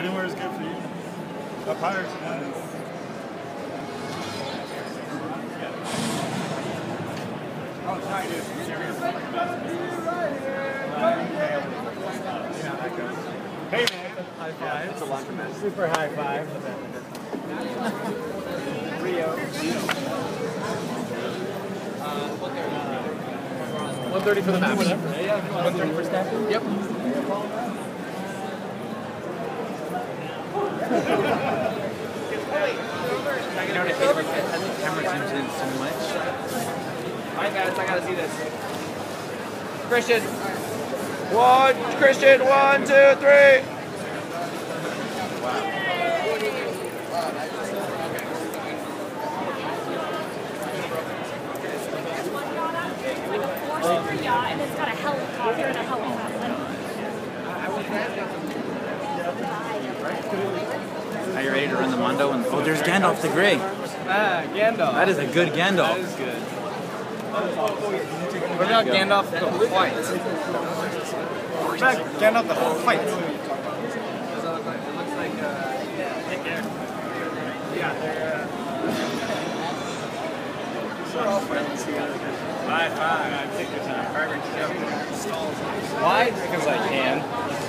Anywhere is good for you. Up higher. Oh, sorry, dude. Hey, man. High five. It's a laundromat. Super high five. Rio. 130 for the map. 130 for staffing? Yep. You know what I hate about that? The camera zooms in so much. Alright guys, I gotta see this. Christian! Christian, 1, 2, 3! Yacht, and it's got a helicopter and a helicopter. Are you ready to run the Mondo? Oh, there's Gandalf the Grey. Ah, Gandalf. That is a good Gandalf. That is good. What about Gandalf the White? What about Gandalf the whole fight? It looks like, yeah, they're, We're all friends here. high five. I think there's a perfect joke. Why? Because I can.